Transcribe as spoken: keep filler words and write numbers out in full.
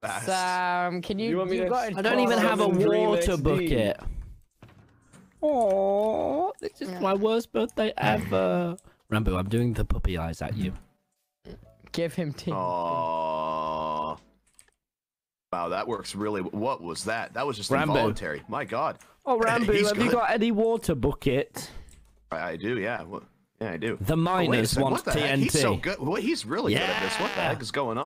fast. Sam, can you? You want me you to- got I don't even have a Dream water X D. bucket. Oh, this is my worst birthday ever. Rambo, I'm doing the puppy eyes at you. Give him tea. Aww. Wow, that works really. What was that? That was just Rambo. involuntary. My God. Oh, Rambo, He's have you good. got any water bucket? I, I do, yeah. Well, yeah, I do. The Oh, wait a miners second, want what the T heck? N T. He's so good. Well, he's really good at this. What the Yeah. heck is going on?